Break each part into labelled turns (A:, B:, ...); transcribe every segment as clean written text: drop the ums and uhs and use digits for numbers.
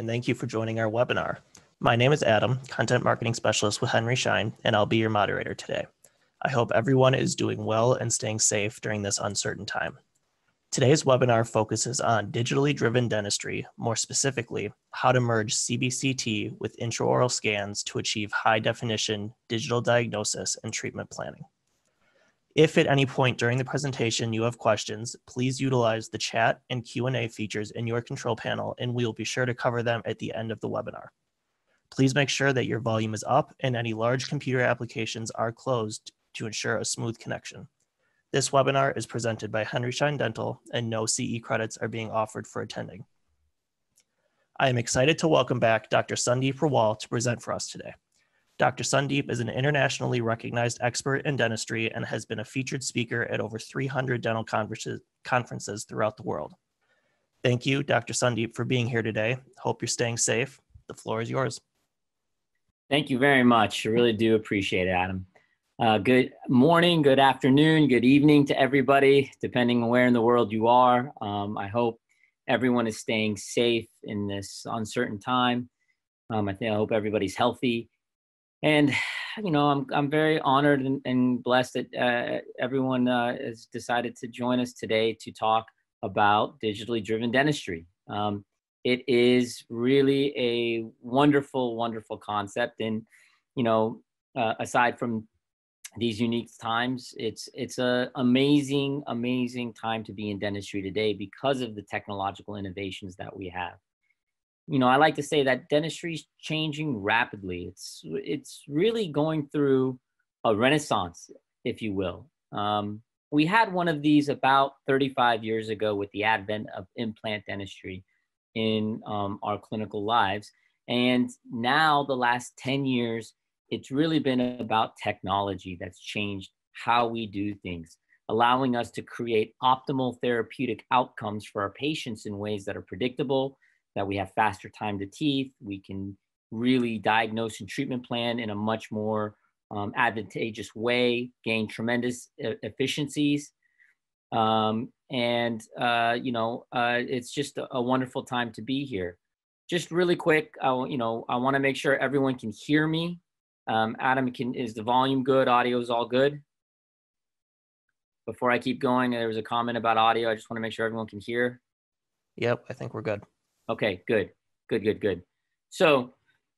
A: and thank you for joining our webinar. My name is Adam, Content Marketing Specialist with Schein, and I'll be your moderator today. I hope everyone is doing well and staying safe during this uncertain time. Today's webinar focuses on digitally driven dentistry, more specifically, how to merge CBCT with intraoral scans to achieve high-definition digital diagnosis and treatment planning. If at any point during the presentation you have questions, please utilize the chat and Q&A features in your control panel, and we will be sure to cover them at the end of the webinar. Please make sure that your volume is up and any large computer applications are closed to ensure a smooth connection. This webinar is presented by Schein Dental, and no CE credits are being offered for attending. I am excited to welcome back Dr. Sandeep Rawal to present for us today. Dr. Sandeep is an internationally recognized expert in dentistry and has been a featured speaker at over 300 dental conferences throughout the world. Thank you, Dr. Sandeep, for being here today. Hope you're staying safe. The floor is yours.
B: Thank you very much. I really do appreciate it, Adam. Good morning, good afternoon, good evening to everybody, depending on where in the world you are. I hope everyone is staying safe in this uncertain time. I hope everybody's healthy. And, you know, I'm very honored and blessed that everyone has decided to join us today to talk about digitally driven dentistry. It is really a wonderful, wonderful concept. And, you know, aside from these unique times, it's an amazing, amazing time to be in dentistry today because of the technological innovations that we have. You know, I like to say that dentistry is changing rapidly. It's really going through a renaissance, if you will. We had one of these about 35 years ago with the advent of implant dentistry in our clinical lives. And now the last 10 years, it's really been about technology that's changed how we do things, allowing us to create optimal therapeutic outcomes for our patients in ways that are predictable, that we have faster time to teeth, we can really diagnose and treatment plan in a much more advantageous way, gain tremendous efficiencies. It's just a wonderful time to be here. Just really quick, I want to make sure everyone can hear me. Adam, is the volume good? Audio is all good? Before I keep going, there was a comment about audio. I just want to make sure everyone can hear.
A: Yep, I think we're good.
B: Okay, good. So,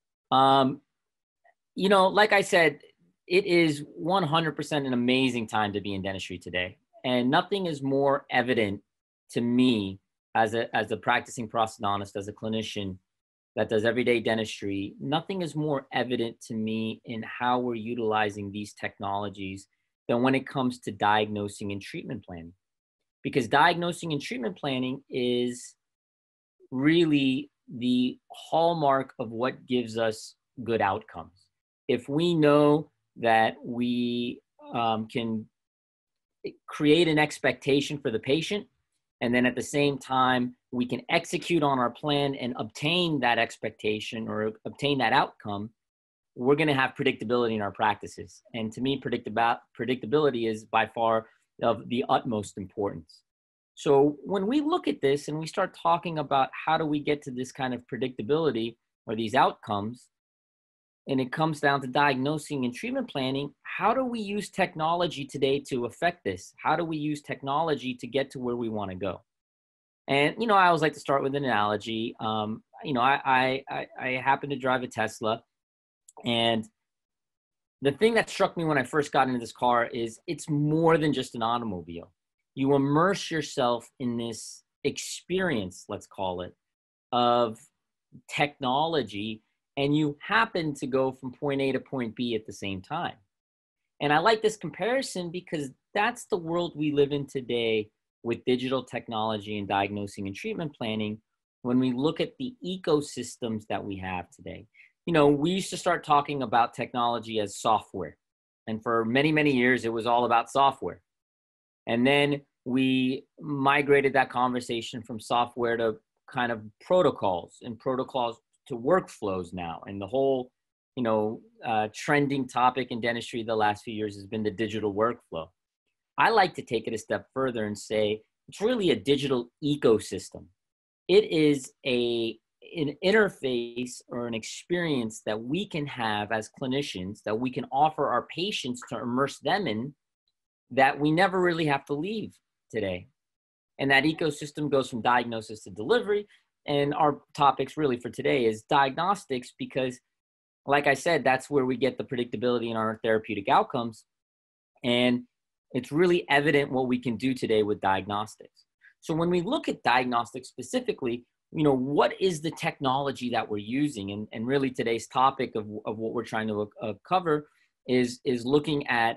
B: like I said, it is 100% an amazing time to be in dentistry today. And nothing is more evident to me as a practicing prosthodontist, as a clinician that does everyday dentistry, nothing is more evident to me in how we're utilizing these technologies than when it comes to diagnosing and treatment planning. Because diagnosing and treatment planning is really the hallmark of what gives us good outcomes. If we know that we can create an expectation for the patient, and then at the same time, we can execute on our plan and obtain that expectation or obtain that outcome, we're going to have predictability in our practices. And to me, predictability is by far of the utmost importance. So when we look at this and we start talking about how do we get to this kind of predictability or these outcomes, and it comes down to diagnosing and treatment planning, how do we use technology today to affect this? How do we use technology to get to where we want to go? And, you know, I always like to start with an analogy. I happen to drive a Tesla, and the thing that struck me when I first got into this car is it's more than just an automobile. You immerse yourself in this experience, let's call it, of technology, and you happen to go from point A to point B at the same time. And I like this comparison because that's the world we live in today with digital technology and diagnosing and treatment planning when we look at the ecosystems that we have today. You know, we used to start talking about technology as software. And for many, many years, it was all about software. And then we migrated that conversation from software to kind of protocols and protocols to workflows now. And the whole, trending topic in dentistry the last few years has been the digital workflow. I like to take it a step further and say it's really a digital ecosystem. It is an interface or an experience that we can have as clinicians that we can offer our patients to immerse them in that we never really have to leave today. And that ecosystem goes from diagnosis to delivery. And our topics really for today is diagnostics because, like I said, that's where we get the predictability in our therapeutic outcomes. And it's really evident what we can do today with diagnostics. So when we look at diagnostics specifically, what is the technology that we're using? And really today's topic of what we're trying to cover is looking at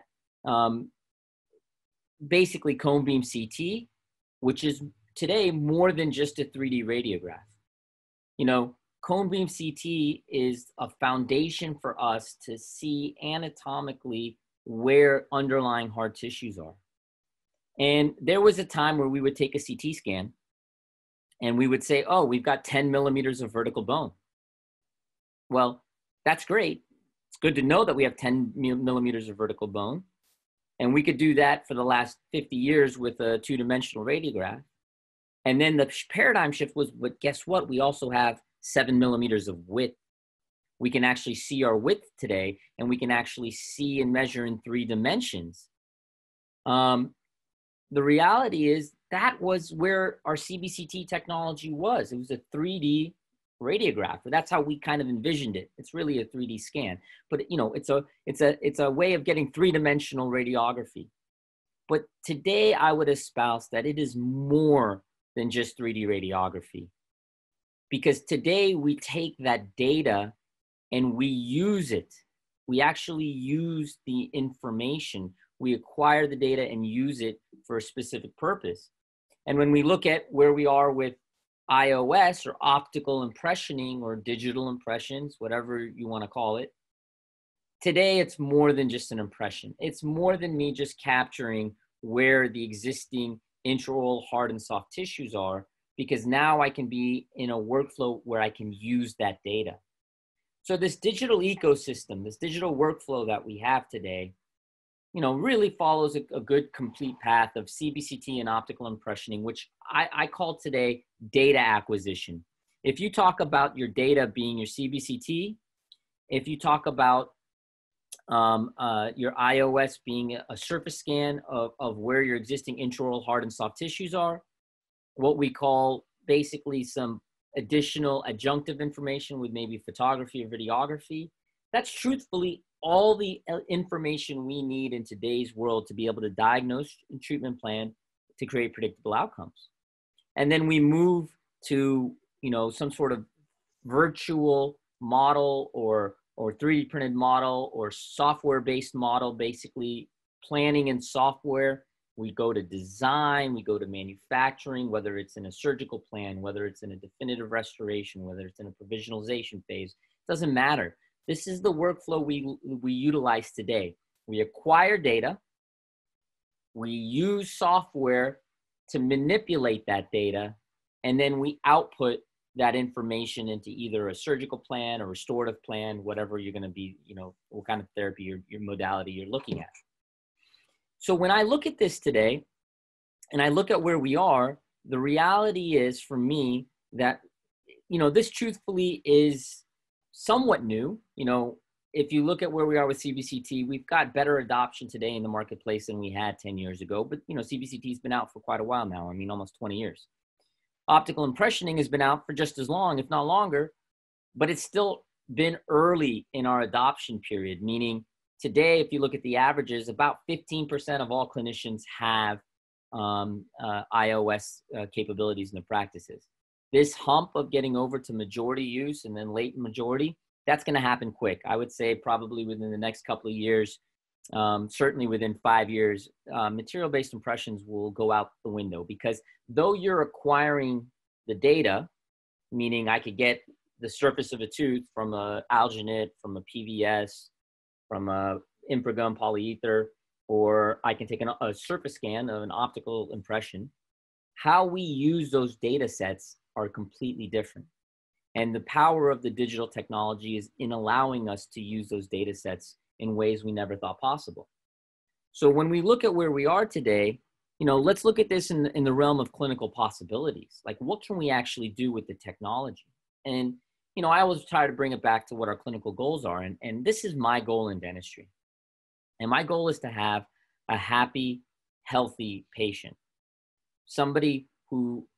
B: basically cone beam CT, which is today more than just a 3D radiograph. Cone beam CT is a foundation for us to see anatomically where underlying hard tissues are. And there was a time where we would take a CT scan and we would say, oh, we've got 10 millimeters of vertical bone. Well, that's great. It's good to know that we have 10 millimeters of vertical bone. And we could do that for the last 50 years with a two-dimensional radiograph. And then the paradigm shift was, but guess what? We also have 7 millimeters of width. We can actually see our width today, and we can actually see and measure in 3 dimensions. The reality is that was where our CBCT technology was. It was a 3D radiograph. That's how we kind of envisioned it. It's really a 3D scan, but it's a way of getting 3-dimensional radiography. But today I would espouse that it is more than just 3D radiography, because today we take that data and we use it. We actually use the information. We acquire the data and use it for a specific purpose. And when we look at where we are with iOS or optical impressioning or digital impressions, whatever you want to call it, today it's more than just an impression. It's more than me just capturing where the existing intraoral hard and soft tissues are, because now I can be in a workflow where I can use that data. So this digital ecosystem, this digital workflow that we have today, really follows a good complete path of CBCT and optical impressioning, which I call today data acquisition. If you talk about your data being your CBCT, if you talk about your iOS being a surface scan of where your existing intraoral hard and soft tissues are, what we call basically some additional adjunctive information with maybe photography or videography, that's truthfully all the information we need in today's world to be able to diagnose and treatment plan to create predictable outcomes. And then we move to, some sort of virtual model or 3D printed model or software-based model, basically planning and software. We go to design, we go to manufacturing, whether it's in a surgical plan, whether it's in a definitive restoration, whether it's in a provisionalization phase, doesn't matter. This is the workflow we utilize today. We acquire data, we use software to manipulate that data, and then we output that information into either a surgical plan or restorative plan, whatever you're gonna be, what kind of therapy, your modality you're looking at. So when I look at this today, and I look at where we are, the reality is for me that, this truthfully is somewhat new. If you look at where we are with CBCT, we've got better adoption today in the marketplace than we had 10 years ago. But, CBCT has been out for quite a while now. Almost 20 years. Optical impressioning has been out for just as long, if not longer, but it's still been early in our adoption period, meaning today, if you look at the averages, about 15% of all clinicians have iOS capabilities in their practices. This hump of getting over to majority use and then latent majority, that's going to happen quick. I would say probably within the next couple of years, certainly within 5 years, material-based impressions will go out the window, because though you're acquiring the data, meaning I could get the surface of a tooth from a alginate, from a PVS, from a infragum polyether, or I can take a surface scan of an optical impression, how we use those data sets are completely different. And the power of the digital technology is in allowing us to use those data sets in ways we never thought possible. So when we look at where we are today, let's look at this in the realm of clinical possibilities. Like, what can we actually do with the technology? And, I always try to bring it back to what our clinical goals are. And this is my goal in dentistry. And my goal is to have a happy, healthy patient, somebody who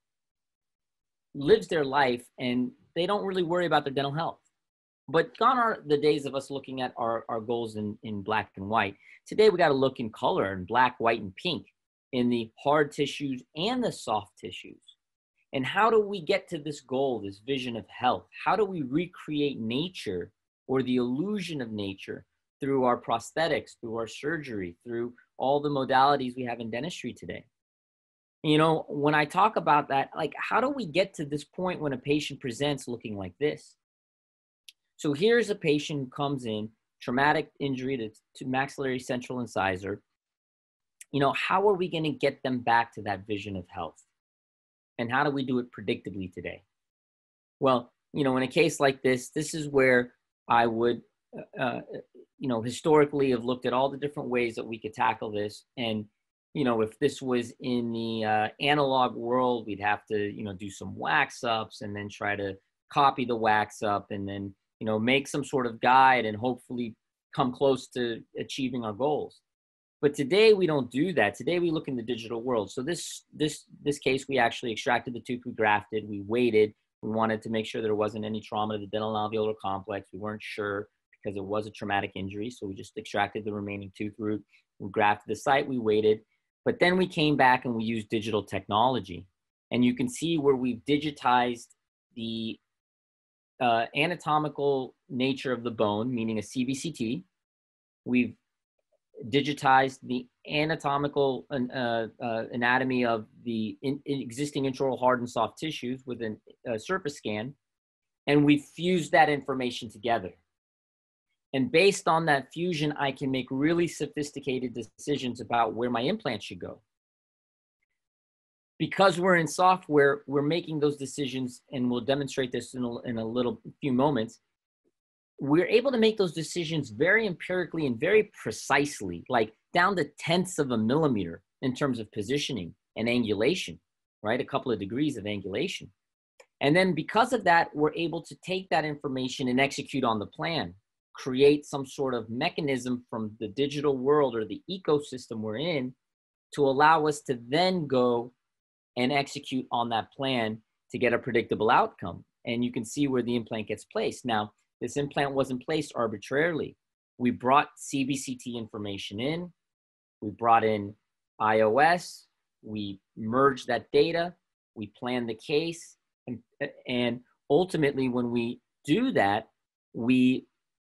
B: lives their life and they don't really worry about their dental health. But gone are the days of us looking at our goals in black and white. Today, we got to look in color, in black, white, and pink, in the hard tissues and the soft tissues. And how do we get to this goal, this vision of health? How do we recreate nature or the illusion of nature through our prosthetics, through our surgery, through all the modalities we have in dentistry today? When I talk about that, like, how do we get to this point when a patient presents looking like this? So here's a patient who comes in, traumatic injury to maxillary central incisor. How are we going to get them back to that vision of health? And how do we do it predictably today? Well, in a case like this is where I would, historically have looked at all the different ways that we could tackle this. And, if this was in the analog world, we'd have to, do some wax ups and then try to copy the wax up and then, make some sort of guide and hopefully come close to achieving our goals. But today we don't do that. Today we look in the digital world. So this case, we actually extracted the tooth, we grafted, we waited. We wanted to make sure there wasn't any trauma to the dental alveolar complex. We weren't sure because it was a traumatic injury. So we just extracted the remaining tooth root. We grafted the site, we waited. But then we came back and we used digital technology. And you can see where we've digitized the anatomical nature of the bone, meaning a CBCT. We've digitized the anatomical anatomy of the existing intraoral hard and soft tissues with a surface scan, and we fused that information together. And based on that fusion, I can make really sophisticated decisions about where my implant should go. Because we're in software, we're making those decisions, and we'll demonstrate this in a few moments. We're able to make those decisions very empirically and very precisely, like down to tenths of a millimeter in terms of positioning and angulation, right? A couple of degrees of angulation. And then because of that, we're able to take that information and execute on the plan, create some sort of mechanism from the digital world or the ecosystem we're in to allow us to then go and execute on that plan to get a predictable outcome. And you can see where the implant gets placed. Now, this implant wasn't placed arbitrarily. We brought CBCT information in, we brought in iOS, we merged that data, we planned the case, and ultimately when we do that, we're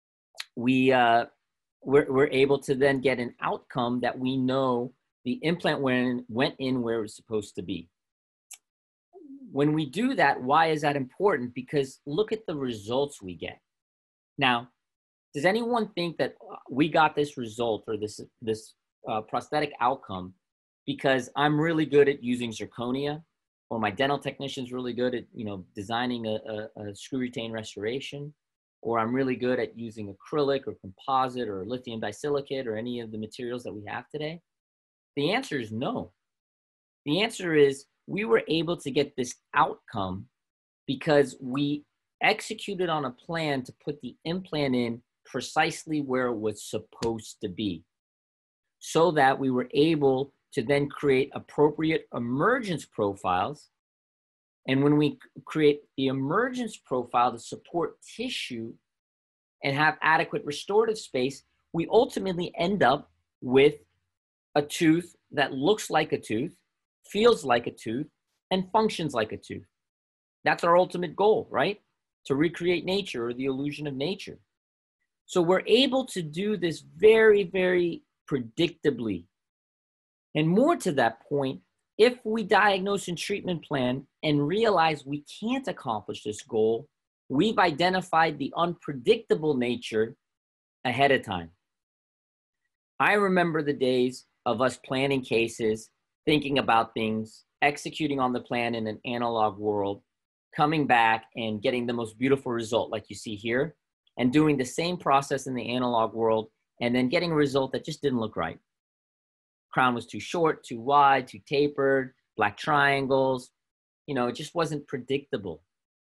B: able to then get an outcome that we know the implant went in where it was supposed to be. When we do that, why is that important? Because look at the results we get. Now, does anyone think that we got this result or this prosthetic outcome because I'm really good at using zirconia, or my dental technician's really good at designing a screw retain restoration, or I'm really good at using acrylic or composite or lithium disilicate or any of the materials that we have today? The answer is no. The answer is we were able to get this outcome because we executed on a plan to put the implant in precisely where it was supposed to be, so that we were able to then create appropriate emergence profiles. And when we create the emergence profile to support tissue and have adequate restorative space, we ultimately end up with a tooth that looks like a tooth, feels like a tooth, and functions like a tooth. That's our ultimate goal, right? To recreate nature or the illusion of nature. So we're able to do this very, very predictably. And more to that point, if we diagnose and treatment plan and realize we can't accomplish this goal, we've identified the unpredictable nature ahead of time. I remember the days of us planning cases, thinking about things, executing on the plan in an analog world, coming back and getting the most beautiful result like you see here, and doing the same process in the analog world and then getting a result that just didn't look right. Crown was too short, too wide, too tapered, black triangles. It just wasn't predictable.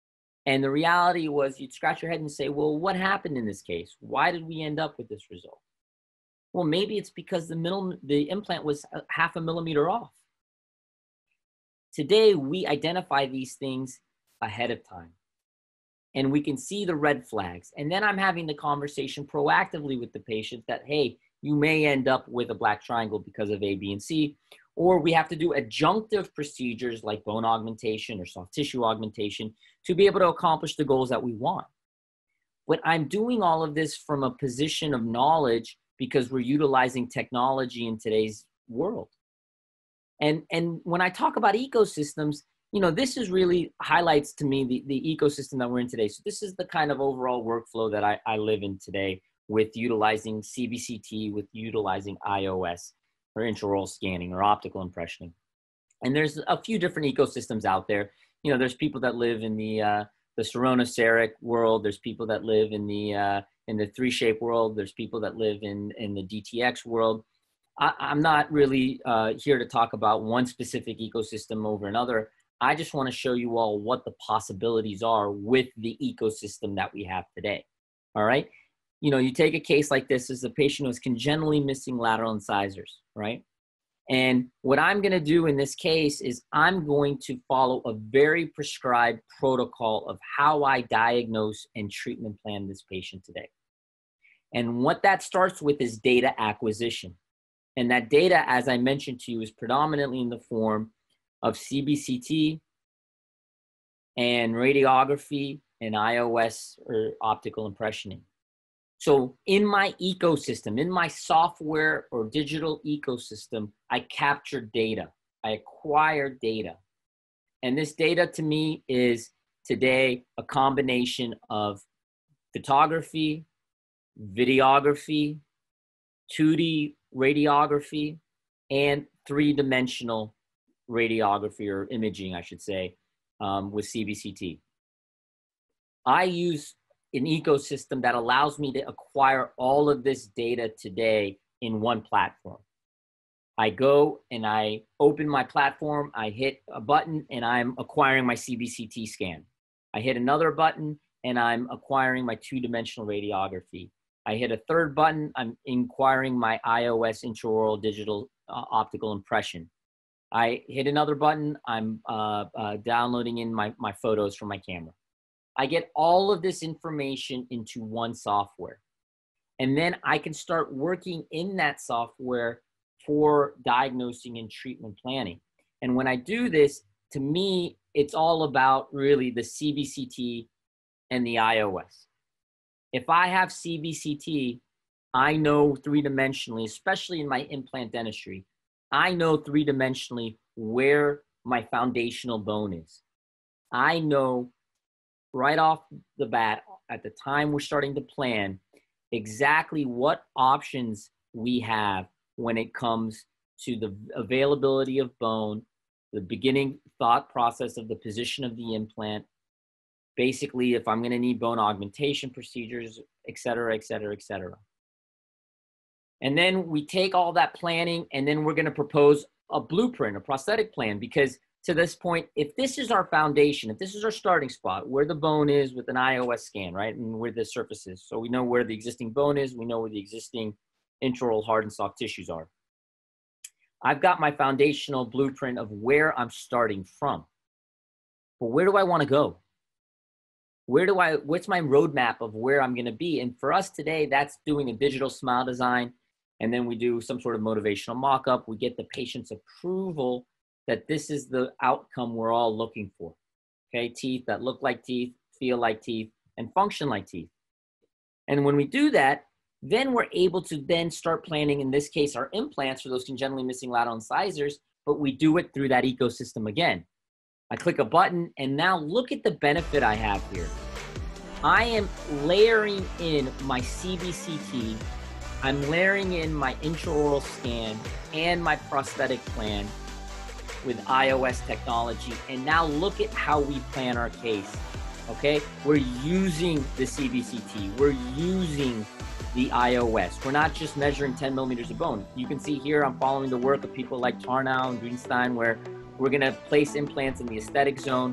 B: And the reality was you'd scratch your head and say, well, what happened in this case? Why did we end up with this result? Well, maybe it's because the implant was half a millimeter off. Today, we identify these things ahead of time, and we can see the red flags. And then I'm having the conversation proactively with the patient that, hey, you may end up with a black triangle because of A, B, and C, or we have to do adjunctive procedures like bone augmentation or soft tissue augmentation to be able to accomplish the goals that we want. But I'm doing all of this from a position of knowledge because we're utilizing technology in today's world. And when I talk about ecosystems, you know, this is really highlights to me the ecosystem that we're in today. So this is the kind of overall workflow that I live in today with utilizing CBCT, with utilizing IOS or intraoral scanning or optical impressioning. And there's a few different ecosystems out there. You know, there's people that live in the Serona-Ceric world. There's people that live in the 3Shape world. There's people that live in the DTX world. I'm not really here to talk about one specific ecosystem over another. I just want to show you all what the possibilities are with the ecosystem that we have today. All right. You know, you take a case like this as a patient who's congenitally missing lateral incisors, right? And what I'm going to do in this case is I'm going to follow a very prescribed protocol of how I diagnose and treatment plan this patient today. And what that starts with is data acquisition. And that data, as I mentioned to you, is predominantly in the form of CBCT and radiography and IOS or optical impressioning. So in my ecosystem, in my software or digital ecosystem, I capture data, I acquire data. And this data to me is today a combination of photography, videography, 2D radiography, and three-dimensional radiography or imaging, I should say, with CBCT. I use an ecosystem that allows me to acquire all of this data today in one platform. I go and I open my platform, I hit a button and I'm acquiring my CBCT scan. I hit another button and I'm acquiring my two-dimensional radiography. I hit a third button, I'm acquiring my IOS intraoral digital optical impression. I hit another button, I'm downloading in my photos from my camera. I get all of this information into one software. And then I can start working in that software for diagnosing and treatment planning. And when I do this, to me, it's all about really the CBCT and the IOS. If I have CBCT, I know three-dimensionally, especially in my implant dentistry, I know three-dimensionally where my foundational bone is. I know right off the bat, at the time we're starting to plan, exactly what options we have when it comes to the availability of bone, the beginning thought process of the position of the implant, basically if I'm going to need bone augmentation procedures, et cetera, et cetera, et cetera. And then we take all that planning and then we're going to propose a blueprint, a prosthetic plan, because to this point, if this is our foundation, if this is our starting spot, where the bone is with an IOS scan, right, and where the surface is, so we know where the existing bone is, we know where the existing intraoral hard and soft tissues are. I've got my foundational blueprint of where I'm starting from. But where do I want to go? What's my roadmap of where I'm going to be? And for us today, that's doing a digital smile design. And then we do some sort of motivational mock-up. We get the patient's approval that this is the outcome we're all looking for. Okay, teeth that look like teeth, feel like teeth, and function like teeth. And when we do that, then we're able to then start planning, in this case, our implants for those congenitally missing lateral incisors, but we do it through that ecosystem again. I click a button, and now look at the benefit I have here. I am layering in my CBCT, I'm layering in my intraoral scan and my prosthetic plan with iOS technology. And now look at how we plan our case, okay? We're using the CBCT, we're using the iOS. We're not just measuring 10 millimeters of bone. You can see here, I'm following the work of people like Tarnow and Greenstein, where we're gonna place implants in the aesthetic zone.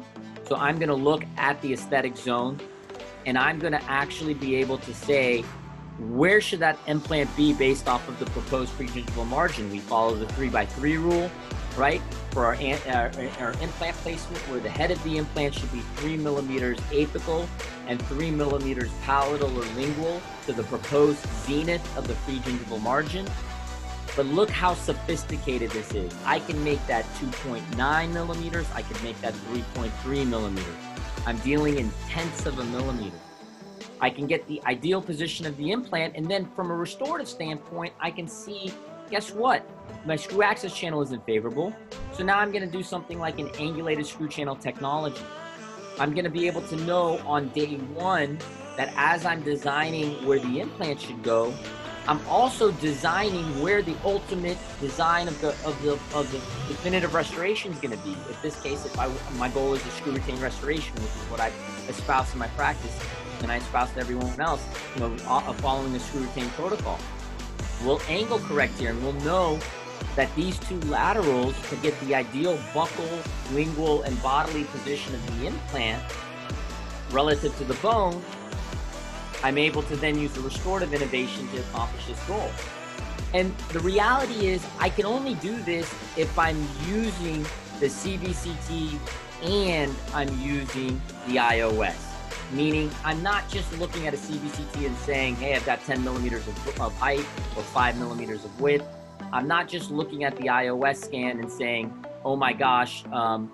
B: So I'm going to look at the aesthetic zone, and I'm going to actually be able to say, where should that implant be based off of the proposed pregingival margin? We follow the 3x3 rule, right? For our implant placement, where the head of the implant should be 3 millimeters apical and 3 millimeters palatal or lingual to the proposed zenith of the pregingival margin. But look how sophisticated this is. I can make that 2.9 millimeters. I can make that 3.3 millimeters. I'm dealing in tenths of a millimeter. I can get the ideal position of the implant, and then from a restorative standpoint, I can see, guess what? My screw access channel isn't favorable. So now I'm gonna do something like an angulated screw channel technology. I'm gonna be able to know on day one that as I'm designing where the implant should go, I'm also designing where the ultimate design of the definitive restoration is going to be. In this case, my goal is a screw retain restoration, which is what I espouse in my practice, and I espouse to everyone else, following the screw retain protocol. We'll angle correct here, and we'll know that these two laterals, to get the ideal buccal, lingual, and bodily position of the implant relative to the bone, I'm able to then use the restorative innovation to accomplish this goal. And the reality is, I can only do this if I'm using the CBCT and I'm using the iOS. Meaning, I'm not just looking at a CBCT and saying, hey, I've got 10 millimeters of height or 5 millimeters of width. I'm not just looking at the iOS scan and saying, oh my gosh,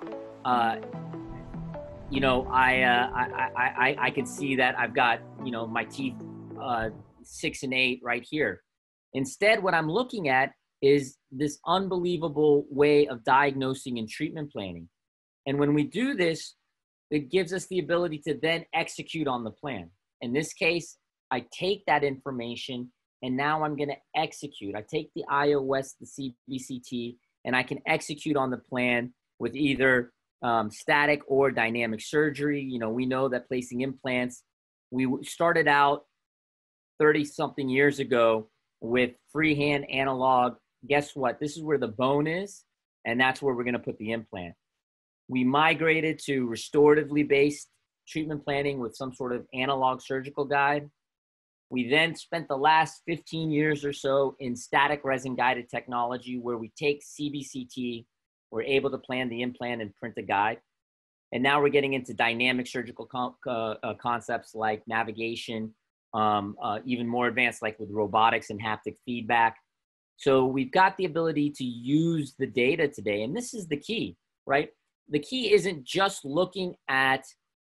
B: I can see that I've got, my teeth 6 and 8 right here. Instead, what I'm looking at is this unbelievable way of diagnosing and treatment planning. And when we do this, it gives us the ability to then execute on the plan. In this case, I take that information and now I'm going to execute. I take the iOS, the CBCT, and I can execute on the plan with either static or dynamic surgery. We know that placing implants, we started out 30-something years ago with freehand analog. Guess what? This is where the bone is, and that's where we're going to put the implant. We migrated to restoratively based treatment planning with some sort of analog surgical guide. We then spent the last 15 years or so in static resin guided technology, where we take CBCT, we're able to plan the implant and print a guide. And now we're getting into dynamic surgical concepts like navigation, even more advanced, like with robotics and haptic feedback. So we've got the ability to use the data today. And this is the key, right? The key isn't just looking at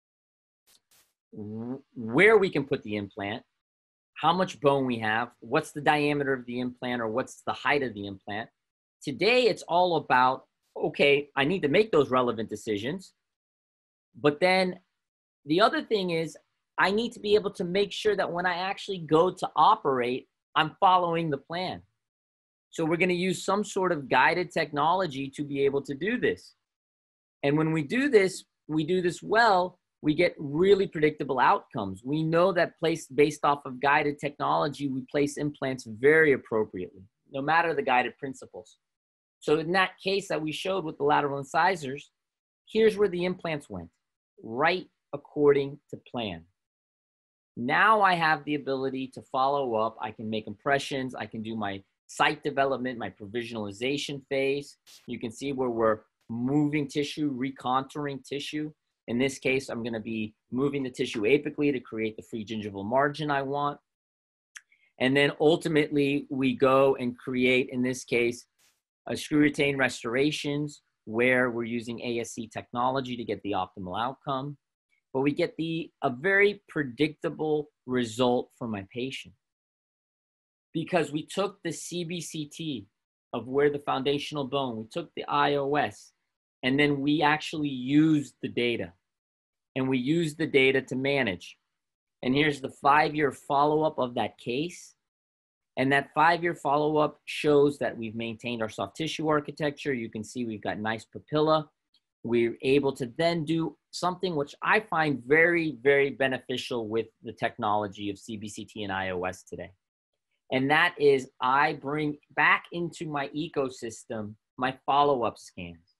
B: where we can put the implant, how much bone we have, what's the diameter of the implant, or what's the height of the implant. Today, it's all about, okay, I need to make those relevant decisions. But then the other thing is, I need to be able to make sure that when I actually go to operate, I'm following the plan. So we're going to use some sort of guided technology to be able to do this. And when we do this well, we get really predictable outcomes. We know that based off of guided technology, we place implants very appropriately, no matter the guided principles. So in that case that we showed with the lateral incisors, here's where the implants went, right according to plan. Now I have the ability to follow up. I can make impressions. I can do my site development, my provisionalization phase. You can see where we're moving tissue, recontouring tissue. In this case, I'm going to be moving the tissue apically to create the free gingival margin I want. And then ultimately, we go and create, in this case, a screw retain restorations, where we're using ASC technology to get the optimal outcome. But we get a very predictable result for my patient, because we took the CBCT of where the foundational bone, we took the iOS, and then we actually used the data. And we used the data to manage. And here's the 5-year follow-up of that case. And that 5-year follow-up shows that we've maintained our soft tissue architecture. You can see we've got nice papilla. We're able to then do something which I find very, very beneficial with the technology of CBCT and iOS today. And that is, I bring back into my ecosystem my follow-up scans.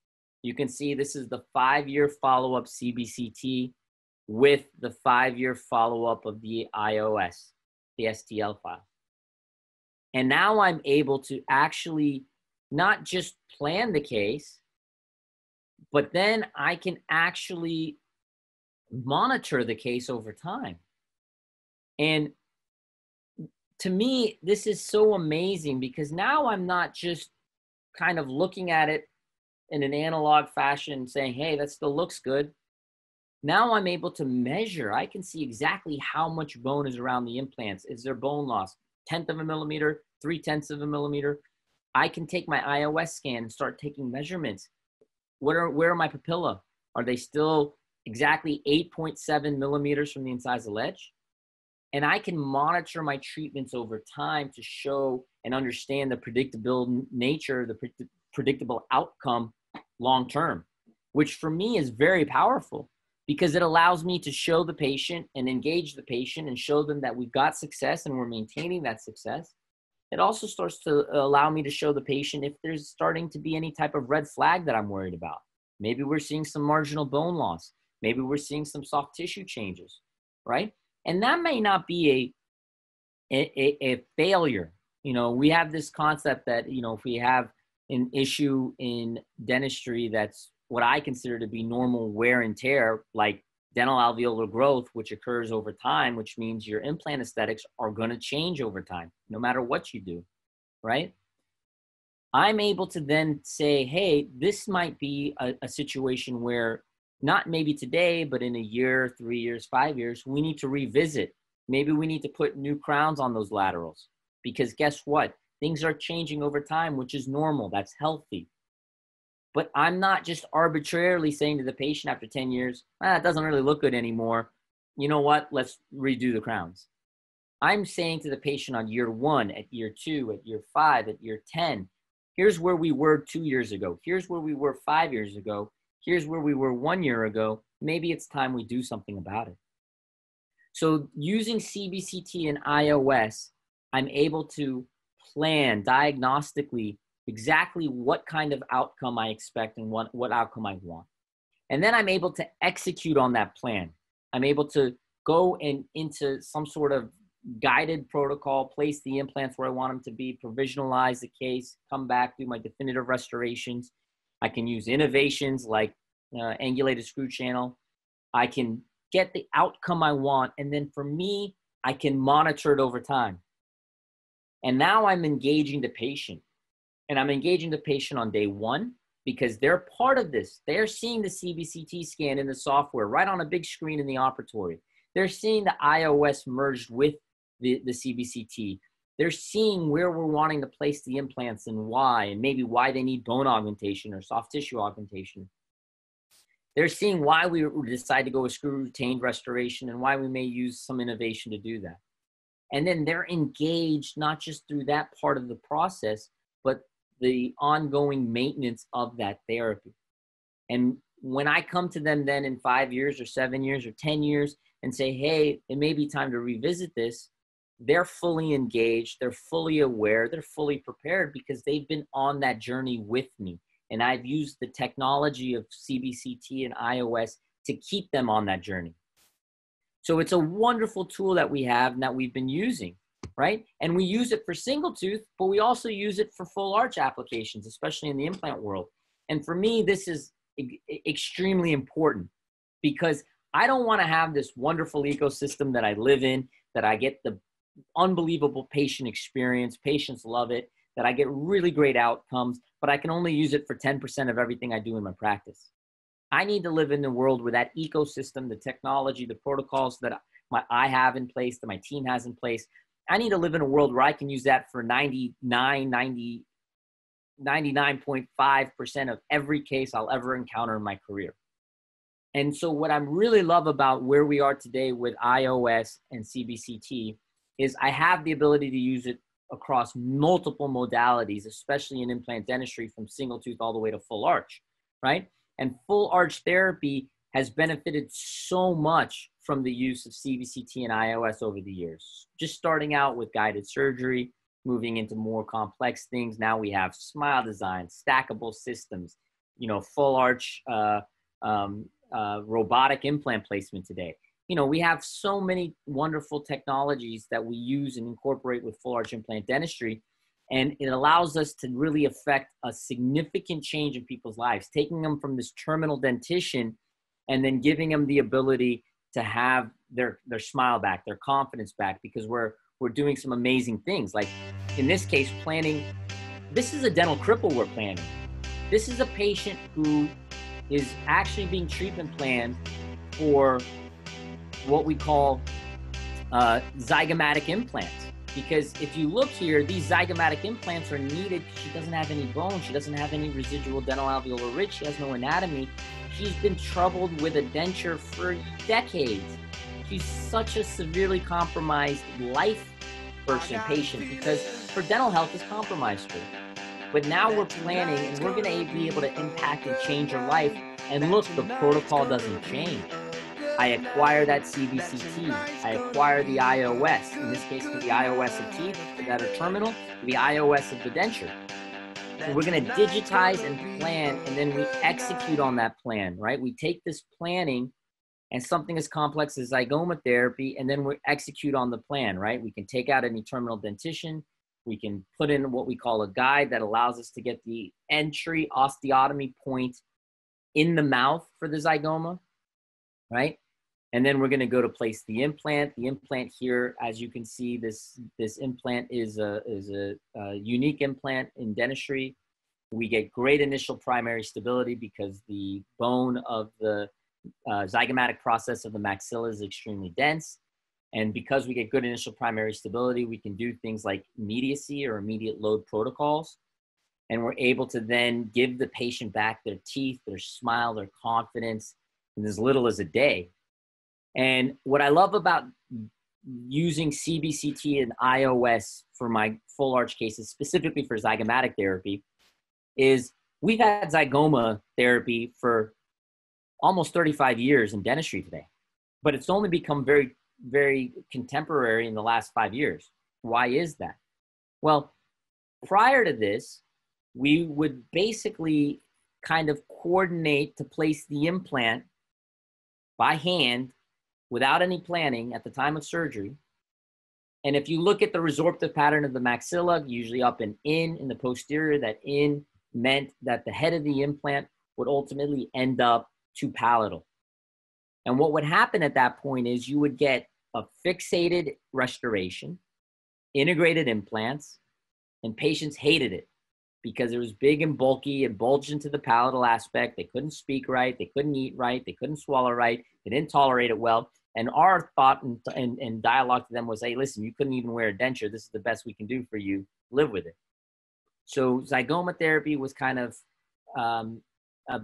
B: You can see this is the 5-year follow-up CBCT with the 5-year follow-up of the iOS, the STL file. And now I'm able to actually not just plan the case, but then I can actually monitor the case over time. And to me, this is so amazing because now I'm not just kind of looking at it in an analog fashion saying, hey, that still looks good. Now I'm able to measure. I can see exactly how much bone is around the implants. Is there bone loss? 1/10 of a millimeter, 3/10 of a millimeter. I can take my iOS scan and start taking measurements. Where are my papilla? Are they still exactly 8.7 millimeters from the incisal ledge? And I can monitor my treatments over time to show and understand the predictable nature, the predictable outcome long term, which for me is very powerful because it allows me to show the patient and engage the patient and show them that we've got success and we're maintaining that success. It also starts to allow me to show the patient if there's starting to be any type of red flag that I'm worried about. Maybe we're seeing some marginal bone loss. Maybe we're seeing some soft tissue changes, right? And that may not be a failure. We have this concept that, if we have an issue in dentistry that's what I consider to be normal wear and tear, like dental alveolar growth, which occurs over time, which means your implant aesthetics are going to change over time, no matter what you do, right? I'm able to then say, hey, this might be a situation where not maybe today, but in a year, 3 years, 5 years, we need to revisit. Maybe we need to put new crowns on those laterals because guess what? Things are changing over time, which is normal. That's healthy. But I'm not just arbitrarily saying to the patient after 10 years, it doesn't really look good anymore. You know what? Let's redo the crowns. I'm saying to the patient on year 1, at year 2, at year 5, at year 10, here's where we were 2 years ago. Here's where we were 5 years ago. Here's where we were 1 year ago. Maybe it's time we do something about it. So using CBCT and iOS, I'm able to plan diagnostically exactly what kind of outcome I expect and what outcome I want. And then I'm able to execute on that plan. I'm able to go into some sort of guided protocol, place the implants where I want them to be, provisionalize the case, come back, do my definitive restorations. I can use innovations like angulated screw channel. I can get the outcome I want. And then for me, I can monitor it over time. And now I'm engaging the patient. And I'm engaging the patient on day 1 because they're part of this. They're seeing the CBCT scan in the software right on a big screen in the operatory. They're seeing the iOS merged with the CBCT. They're seeing where we're wanting to place the implants and why, and maybe why they need bone augmentation or soft tissue augmentation. They're seeing why we decide to go with screw retained restoration and why we may use some innovation to do that. And then they're engaged not just through that part of the process, but the ongoing maintenance of that therapy. And when I come to them then in 5 years or 7 years or 10 years and say, hey, it may be time to revisit this, they're fully engaged, they're fully aware, they're fully prepared because they've been on that journey with me. And I've used the technology of CBCT and iOS to keep them on that journey. So it's a wonderful tool that we have and that we've been using, right? And we use it for single tooth, but we also use it for full arch applications, especially in the implant world. And for me, this is extremely important because I don't want to have this wonderful ecosystem that I live in, that I get the unbelievable patient experience, patients love it, that I get really great outcomes, but I can only use it for 10% of everything I do in my practice. I need to live in the world where that ecosystem, the technology, the protocols that I have in place, that my team has in place, I need to live in a world where I can use that for 99.5% of every case I'll ever encounter in my career. And so what I really love about where we are today with iOS and CBCT is I have the ability to use it across multiple modalities, especially in implant dentistry from single tooth all the way to full arch, right? And full arch therapy has benefited so much from the use of CBCT and iOS over the years. Just starting out with guided surgery, moving into more complex things. Now we have smile design, stackable systems, full arch robotic implant placement today. We have so many wonderful technologies that we use and incorporate with full arch implant dentistry. And it allows us to really affect a significant change in people's lives, taking them from this terminal dentition and then giving them the ability to have their smile back, their confidence back, because we're doing some amazing things. Like in this case, planning, this is a dental cripple we're planning. This is a patient who is actually being treatment planned for what we call zygomatic implants. Because if you look here, these zygomatic implants are needed because she doesn't have any bone. She doesn't have any residual dental alveolar ridge. She has no anatomy. She's been troubled with a denture for decades. She's such a severely compromised life patient because her dental health is compromised for her. But now we're planning and we're going to be able to impact and change her life. And look, the protocol doesn't change. I acquire that CBCT. I acquire the iOS. In this case, the iOS of teeth that are terminal, the iOS of the denture. So we're going to digitize and plan, and then we execute on that plan, right? We take this planning and something as complex as zygoma therapy, and then we execute on the plan, right? We can take out any terminal dentition. We can put in what we call a guide that allows us to get the entry osteotomy point in the mouth for the zygoma, right? And then we're going to go to place the implant. The implant here, as you can see, this implant is a unique implant in dentistry. We get great initial primary stability because the bone of the zygomatic process of the maxilla is extremely dense. And because we get good initial primary stability, we can do things like immediacy or immediate load protocols. And we're able to then give the patient back their teeth, their smile, their confidence in as little as a day. And what I love about using CBCT and iOS for my full arch cases, specifically for zygomatic therapy, is we've had zygoma therapy for almost 35 years in dentistry today, but it's only become very, very contemporary in the last 5 years. Why is that? Well, prior to this, we would basically kind of coordinate to place the implant by hand without any planning at the time of surgery. And if you look at the resorptive pattern of the maxilla, usually up and in the posterior, that in meant that the head of the implant would ultimately end up to palatal. And what would happen at that point is you would get a fixated restoration, integrated implants, and patients hated it because it was big and bulky and bulged into the palatal aspect. They couldn't speak right. They couldn't eat right. They couldn't swallow right. They didn't tolerate it well. And our thought and dialogue to them was, hey, listen, you couldn't even wear a denture. This is the best we can do for you. Live with it. So zygoma therapy was kind of a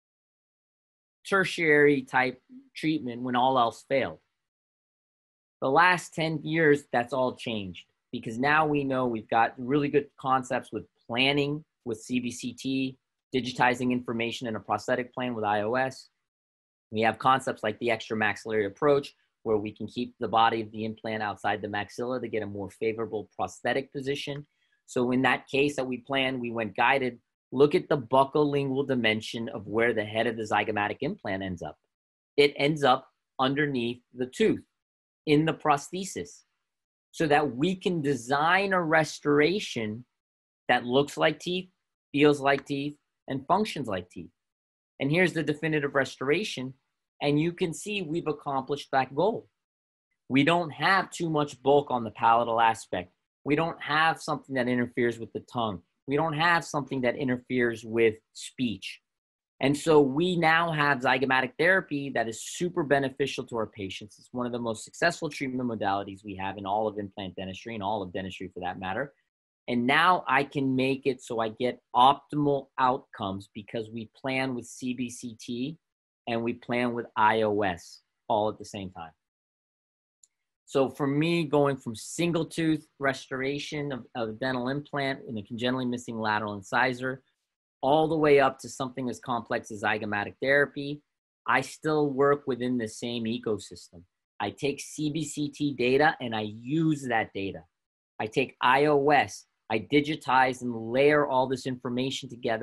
B: tertiary type treatment when all else failed. The last 10 years, that's all changed because now we know we've got really good concepts with planning with CBCT, digitizing information in a prosthetic plan with iOS. We have concepts like the extramaxillary approach, where we can keep the body of the implant outside the maxilla to get a more favorable prosthetic position. So in that case that we planned, we went guided. Look at the buccolingual dimension of where the head of the zygomatic implant ends up. It ends up underneath the tooth in the prosthesis so that we can design a restoration that looks like teeth, feels like teeth, and functions like teeth. And here's the definitive restoration. And you can see we've accomplished that goal. We don't have too much bulk on the palatal aspect. We don't have something that interferes with the tongue. We don't have something that interferes with speech. And so we now have zygomatic therapy that is super beneficial to our patients. It's one of the most successful treatment modalities we have in all of implant dentistry and all of dentistry for that matter. And now I can make it so I get optimal outcomes because we plan with CBCT and we plan with iOS all at the same time. So for me, going from single tooth restoration of dental implant in a congenitally missing lateral incisor, all the way up to something as complex as zygomatic therapy, I still work within the same ecosystem. I take CBCT data and I use that data. I take iOS, I digitize and layer all this information together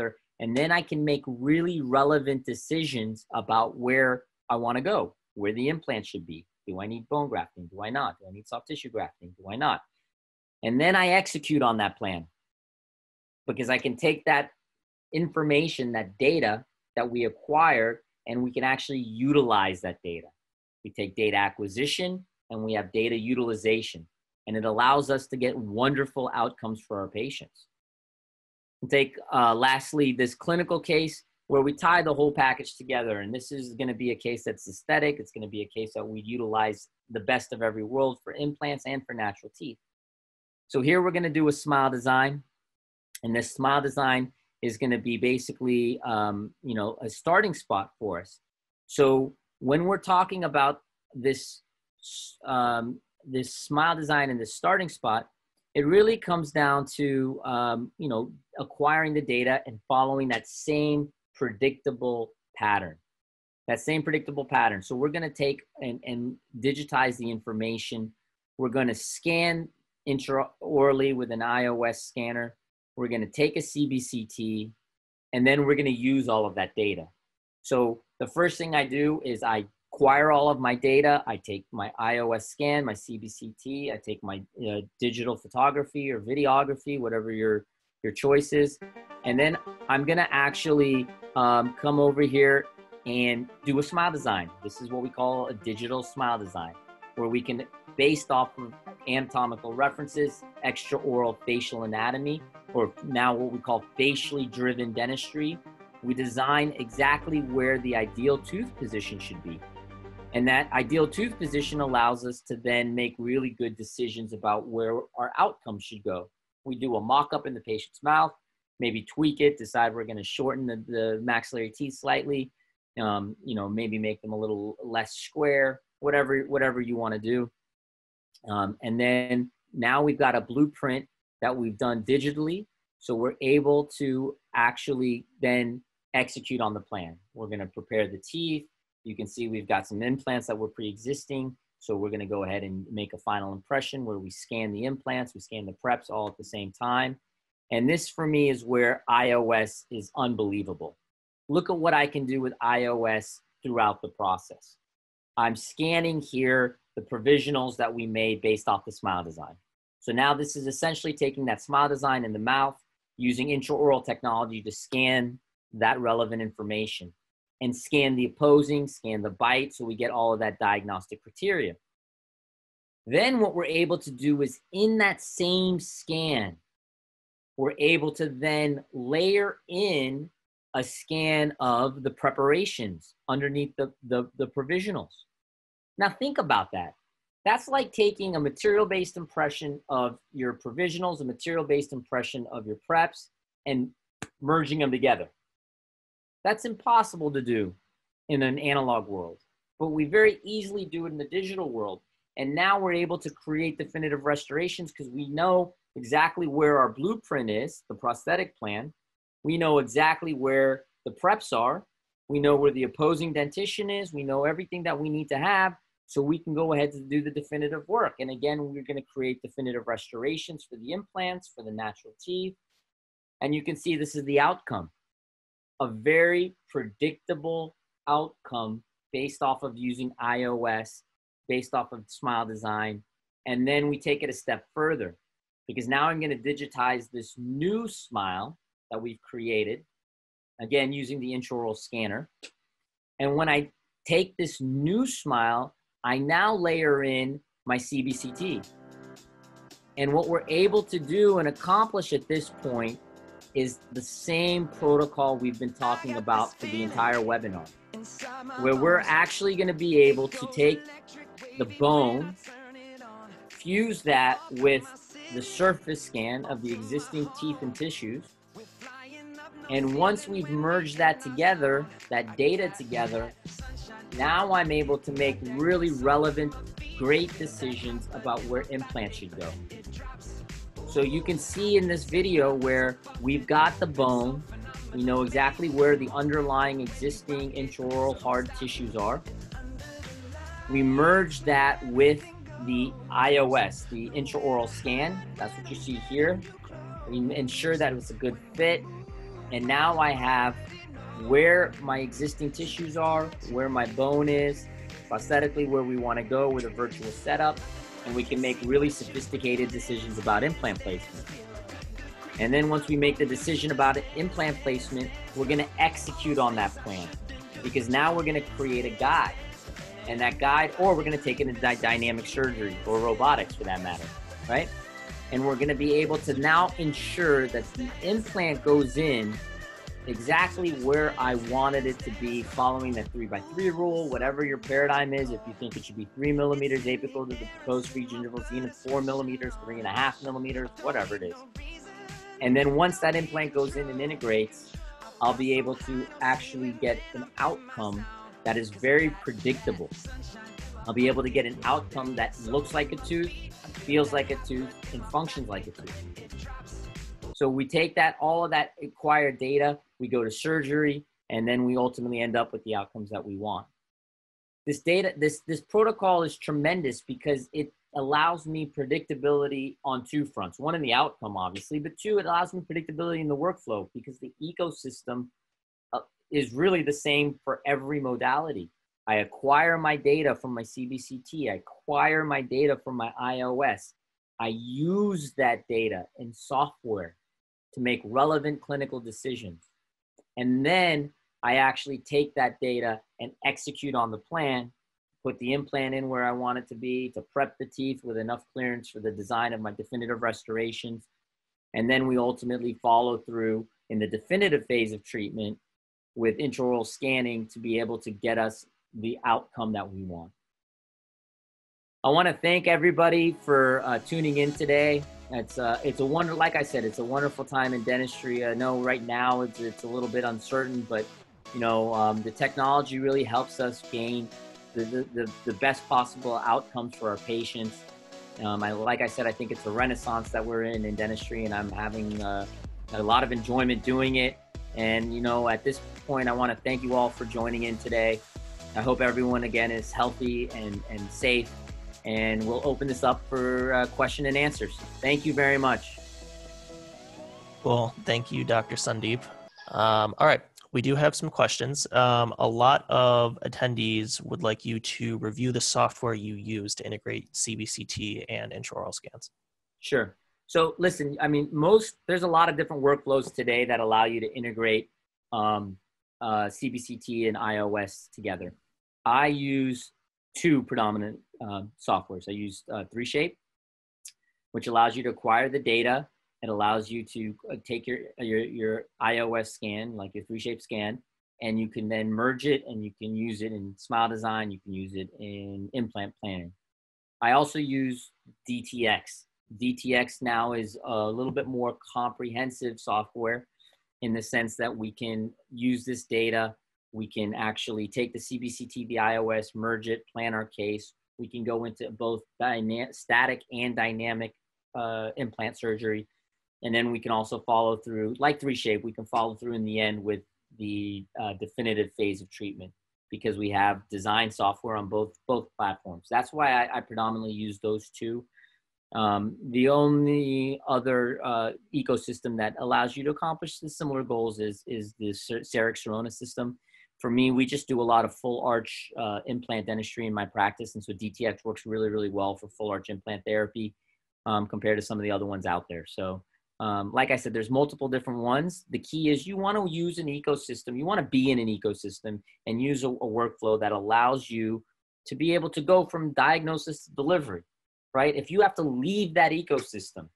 B: And then I can make really relevant decisions about where I want to go, where the implant should be. Do I need bone grafting? Do I not? Do I need soft tissue grafting? Do I not? And then I execute on that plan, because I can take that information, that data that we acquired, and we can actually utilize that data. We take data acquisition and we have data utilization, and it allows us to get wonderful outcomes for our patients. And take lastly, this clinical case where we tie the whole package together. And this is going to be a case that's aesthetic. It's going to be a case that we utilize the best of every world for implants and for natural teeth. So here we're going to do a smile design. And this smile design is going to be basically, a starting spot for us. So when we're talking about this, this smile design and this starting spot, it really comes down to, acquiring the data and following that same predictable pattern. So we're going to take and digitize the information. We're going to scan intraorally with an iOS scanner. We're going to take a CBCT, and then we're going to use all of that data. So the first thing I do is I acquire all of my data. I take my iOS scan, my CBCT, I take my digital photography or videography, whatever your choice is. And then I'm going to actually come over here and do a smile design. This is what we call a digital smile design, where we can, based off of anatomical references, extraoral facial anatomy, or now what we call facially driven dentistry, we design exactly where the ideal tooth position should be. And that ideal tooth position allows us to then make really good decisions about where our outcomes should go. We do a mock-up in the patient's mouth, maybe tweak it, decide we're going to shorten the maxillary teeth slightly, maybe make them a little less square, whatever you want to do. And then now we've got a blueprint that we've done digitally. So we're able to actually then execute on the plan. We're going to prepare the teeth. You can see we've got some implants that were pre-existing. So we're going to go ahead and make a final impression where we scan the implants, we scan the preps all at the same time. And this for me is where iOS is unbelievable. Look at what I can do with iOS throughout the process. I'm scanning here the provisionals that we made based off the smile design. So now this is essentially taking that smile design in the mouth, using intraoral technology to scan that relevant information and scan the opposing, scan the bite, so we get all of that diagnostic criteria. Then what we're able to do is in that same scan, we're able to then layer in a scan of the preparations underneath the provisionals. Now think about that. That's like taking a material-based impression of your provisionals, a material-based impression of your preps, and merging them together. That's impossible to do in an analog world, but we very easily do it in the digital world. And now we're able to create definitive restorations because we know exactly where our blueprint is, the prosthetic plan. We know exactly where the preps are. We know where the opposing dentition is. We know everything that we need to have so we can go ahead to do the definitive work. And again, we're going to create definitive restorations for the implants, for the natural teeth. And you can see this is the outcome. A very predictable outcome based off of using iOS, based off of smile design. And then we take it a step further because now I'm going to digitize this new smile that we've created, again, using the intraoral scanner. And when I take this new smile, I now layer in my CBCT. And what we're able to do and accomplish at this point is the same protocol we've been talking about for the entire webinar, where we're actually going to be able to take the bone, fuse that with the surface scan of the existing teeth and tissues. And once we've merged that together, that data together, now I'm able to make really relevant, great decisions about where implants should go. So you can see in this video where we've got the bone, we know exactly where the underlying existing intraoral hard tissues are. We merge that with the iOS, the intraoral scan. That's what you see here. We ensure that it's a good fit. And now I have where my existing tissues are, where my bone is, prosthetically where we want to go with a virtual setup, and we can make really sophisticated decisions about implant placement. And then once we make the decision about implant placement, we're going to execute on that plan, because now we're going to create a guide. And that guide, or we're going to take it into dynamic surgery or robotics for that matter, right? And we're going to be able to now ensure that the implant goes in exactly where I wanted it to be, following the 3x3 rule, whatever your paradigm is. If you think it should be 3 millimeters apical to the proposed regional zenith, 4 millimeters, 3.5 millimeters, whatever it is. And then once that implant goes in and integrates, I'll be able to actually get an outcome that is very predictable. I'll be able to get an outcome that looks like a tooth, feels like a tooth, and functions like a tooth. So we take that, all of that acquired data, we go to surgery, and then we ultimately end up with the outcomes that we want. This data, this protocol is tremendous because it allows me predictability on two fronts. One, in the outcome, obviously, but two, it allows me predictability in the workflow, because the ecosystem is really the same for every modality. I acquire my data from my CBCT. I acquire my data from my iOS. I use that data in software to make relevant clinical decisions. And then I actually take that data and execute on the plan, put the implant in where I want it to be, to prep the teeth with enough clearance for the design of my definitive restorations. And then we ultimately follow through in the definitive phase of treatment with intraoral scanning to be able to get us the outcome that we want. I want to thank everybody for tuning in today. It's a wonder, like I said, it's a wonderful time in dentistry. I know right now it's a little bit uncertain, but you know, the technology really helps us gain the best possible outcomes for our patients. Like I said, I think it's a renaissance that we're in dentistry, and I'm having a lot of enjoyment doing it. And, you know, at this point, I want to thank you all for joining in today. I hope everyone, again, is healthy and safe. And we'll open this up for question and answers. Thank you very much.
A: Well, thank you, Dr. Sandeep. All right, we do have some questions. A lot of attendees would like you to review the software you use to integrate CBCT and intraoral scans.
B: Sure. So listen, I mean, there's a lot of different workflows today that allow you to integrate CBCT and iOS together. I use two predominant softwares. I use 3Shape, which allows you to acquire the data. It allows you to take your iOS scan, like your 3Shape scan, and you can then merge it, and you can use it in Smile Design. You can use it in implant planning. I also use DTX. DTX now is a little bit more comprehensive software in the sense that we can use this data. We can actually take the CBCT, the iOS, merge it, plan our case. We can go into both static and dynamic implant surgery. And then we can also follow through, like 3Shape, we can follow through in the end with the definitive phase of treatment, because we have design software on both platforms. That's why I predominantly use those two. The only other ecosystem that allows you to accomplish the similar goals is the CEREC Sirona system. For me, we just do a lot of full arch implant dentistry in my practice. And so DTX works really, really well for full arch implant therapy compared to some of the other ones out there. So like I said, there's multiple different ones. The key is you want to use an ecosystem. You want to be in an ecosystem and use a workflow that allows you to be able to go from diagnosis to delivery, right? If you have to leave that ecosystem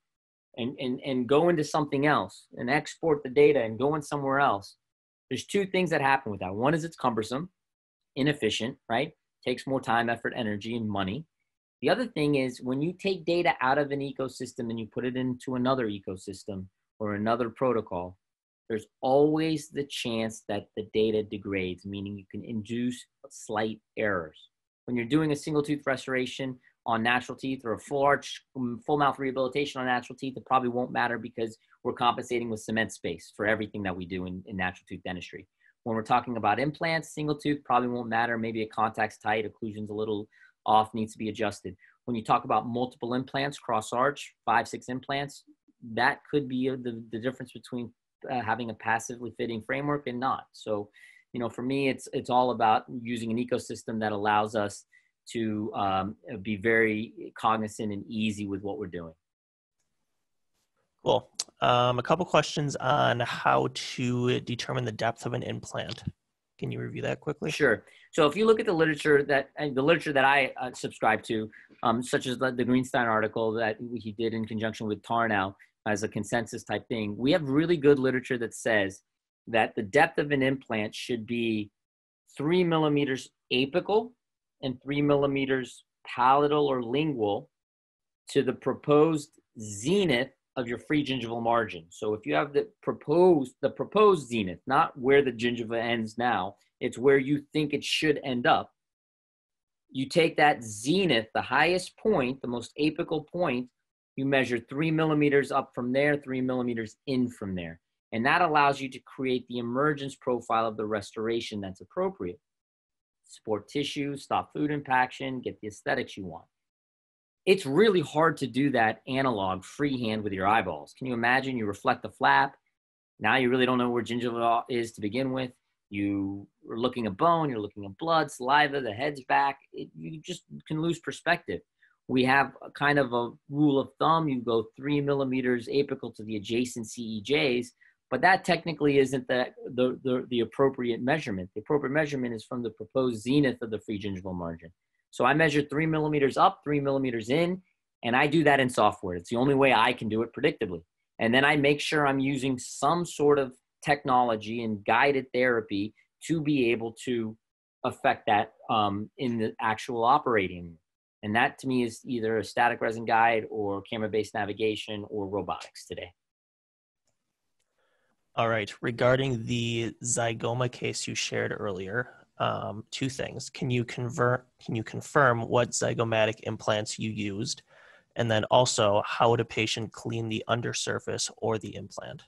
B: and go into something else and export the data and go in somewhere else, there's two things that happen with that. One is it's cumbersome, inefficient, right? Takes more time, effort, energy, and money. The other thing is when you take data out of an ecosystem and you put it into another ecosystem or another protocol, there's always the chance that the data degrades, meaning you can induce slight errors. When you're doing a single tooth restoration on natural teeth or a full arch, full mouth rehabilitation on natural teeth, it probably won't matter because we're compensating with cement space for everything that we do in natural tooth dentistry. When we're talking about implants, single tooth probably won't matter. Maybe a contact's tight, occlusion's a little off, needs to be adjusted. When you talk about multiple implants, cross arch, 5, 6 implants, that could be the difference between having a passively fitting framework and not. So, for me, it's all about using an ecosystem that allows us to be very cognizant and easy with what we're doing.
A: Cool. A couple questions on how to determine the depth of an implant. Can you review that quickly?
B: Sure. So if you look at the literature that I subscribe to, such as the Greenstein article that he did in conjunction with Tarnow as a consensus type thing, we have really good literature that says that the depth of an implant should be 3 millimeters apical and 3 millimeters palatal or lingual to the proposed zenith of your free gingival margin. So if you have the proposed zenith, not where the gingiva ends now, it's where you think it should end up. You take that zenith, the highest point, the most apical point, you measure 3 millimeters up from there, 3 millimeters in from there. And that allows you to create the emergence profile of the restoration that's appropriate. Support tissue, stop food impaction, get the aesthetics you want. It's really hard to do that analog freehand with your eyeballs. Can you imagine you reflect the flap? Now you really don't know where gingiva is to begin with. You are looking at bone, you're looking at blood, saliva, the head's back. You just can lose perspective. We have a kind of a rule of thumb. You go 3 millimeters apical to the adjacent CEJs, but that technically isn't the appropriate measurement. The appropriate measurement is from the proposed zenith of the free gingival margin. So I measure 3 millimeters up, 3 millimeters in, and I do that in software. It's the only way I can do it predictably. And then I make sure I'm using some sort of technology and guided therapy to be able to affect that in the actual operating room. And that to me is either a static resin guide or camera-based navigation or robotics today.
A: All right. Regarding the zygoma case you shared earlier, two things. Can you confirm what zygomatic implants you used? And then also, how would a patient clean the undersurface or the implant?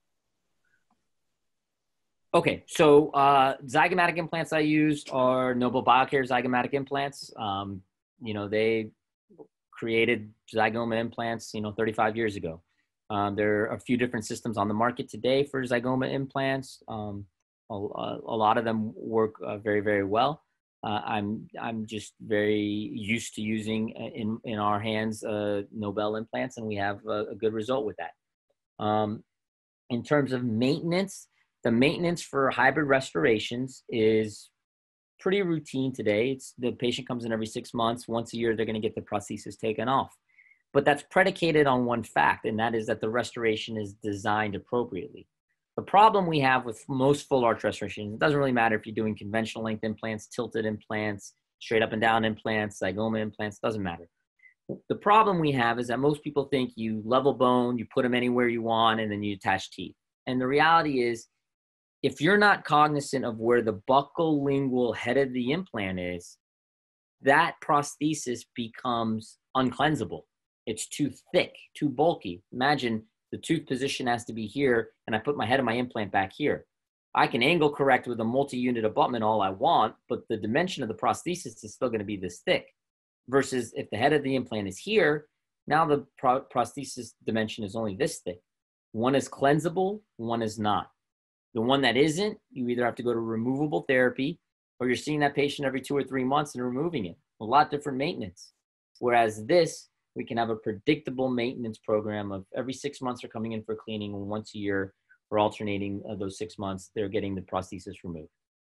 B: Okay, so zygomatic implants I used are Noble Biocare zygomatic implants. They created zygoma implants, 35 years ago. There are a few different systems on the market today for zygoma implants. A lot of them work very, very well. I'm just very used to using in our hands Nobel implants, and we have a good result with that. In terms of maintenance, the maintenance for hybrid restorations is pretty routine today. It's the patient comes in every 6 months. Once a year, they're going to get the prosthesis taken off. But that's predicated on one fact, and that is that the restoration is designed appropriately. The problem we have with most full arch restorations, it doesn't really matter if you're doing conventional length implants, tilted implants, straight up and down implants, zygoma implants, doesn't matter. The problem we have is that most people think you level bone, you put them anywhere you want, and then you attach teeth. And the reality is, if you're not cognizant of where the buccal lingual head of the implant is, that prosthesis becomes uncleansable. It's too thick, too bulky. Imagine the tooth position has to be here, and I put my head of my implant back here. I can angle correct with a multi-unit abutment all I want, but the dimension of the prosthesis is still going to be this thick. Versus if the head of the implant is here, now the prosthesis dimension is only this thick. One is cleansable, one is not. The one that isn't, you either have to go to removable therapy, or you're seeing that patient every 2 or 3 months and removing it. A lot different maintenance. Whereas this, we can have a predictable maintenance program of every 6 months they're coming in for cleaning, and once a year we're alternating those 6 months, they're getting the prosthesis removed.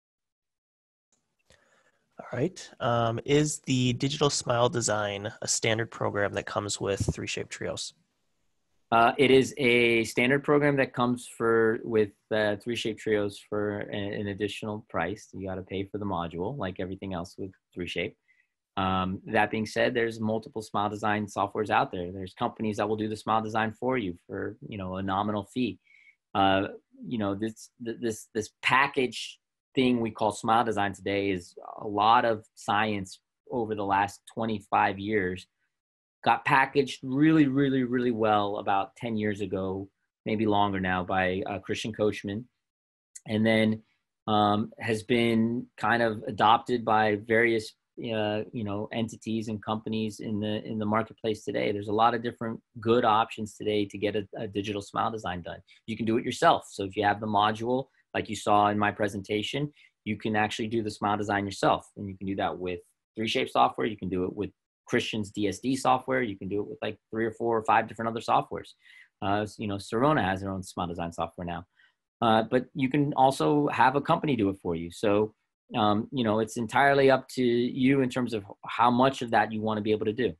A: All right. Is the Digital Smile Design a standard program that comes with 3Shape Trios?
B: It is a standard program that comes with 3Shape Trios for an additional price. You got to pay for the module, like everything else with 3Shape. That being said, there's multiple smile design softwares out there. There's companies that will do the smile design for you for a nominal fee. This package thing we call smile design today is a lot of science over the last 25 years. Got packaged really, really, really well about 10 years ago, maybe longer now, by Christian Coachman, and then has been kind of adopted by various entities and companies in the marketplace today. There's a lot of different good options today to get a digital smile design done. You can do it yourself. So if you have the module, like you saw in my presentation, you can actually do the smile design yourself. And you can do that with 3Shape software. You can do it with Christian's DSD software. You can do it with like 3 or 4 or 5 different other softwares. Serona has their own smile design software now. But you can also have a company do it for you. So, it's entirely up to you in terms of how much of that you want to be able to do.